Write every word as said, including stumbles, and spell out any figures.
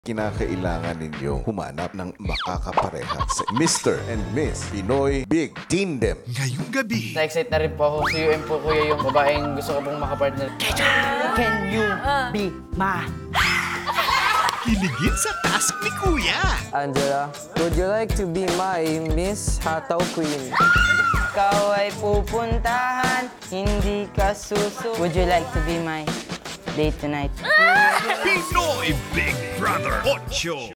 kinakailangan ninyong humanap ng makakapareha sa Mister and Miss Pinoy Big Tindem. Ngayong gabi, Na-excite na rin po ako. Si U M po, kuya, yung babaeng gusto ko pong makapartner. Can you be my... kiligin sa task ni Kuya. Angela, would you like to be my Miss Hataw Queen? Ikaw ay pupuntahan, hindi ka susu. Would you like to be my date tonight? Pinoy Big Brother eight.